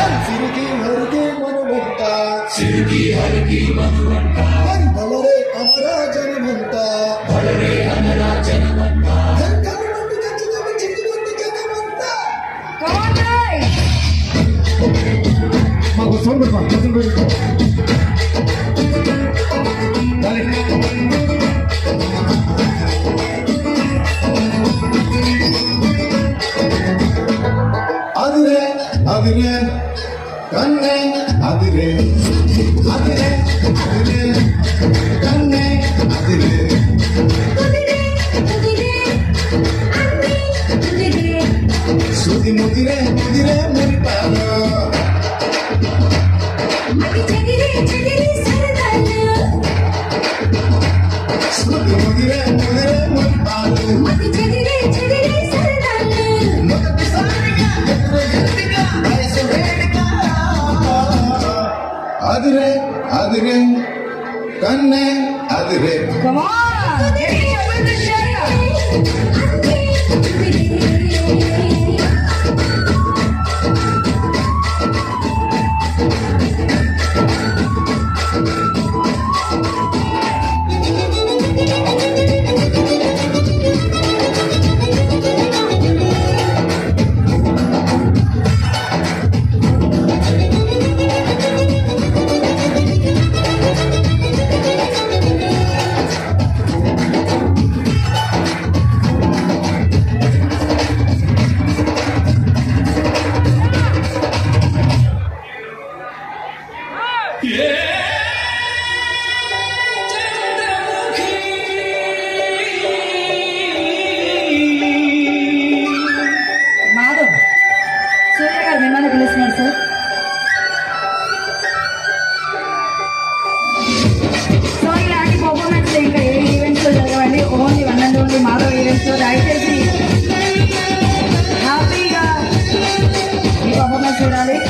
సిరికి హరికి మనువంత బలరే అమరా జనమంత బలరే అమరా జనమంత మాకు సోన్ పెట్టుకో సోన్ పెట్టుకో అదిరే అదిరే కన్నే అదిరే అదిరే అదిరే కన్నే అదిరే సుది ముదిరే ముదిరే మురిపాలు సుది ముదిరే ముదిరే మురిపాలు అదిరే అదిరే కన్నే అదిరే మాధవ్ సూర్య గారు మిమ్మల్ని పిలుస్తున్నారు సార్. సో ఇలాంటి పర్ఫార్మెన్స్ ఇంకా ఏ ఈవెంట్స్ లో జరగవండి. Only one and only Madhav events లో దయచేసి హ్యాపీగా ఈ పర్ఫార్మెన్స్ చూడాలి.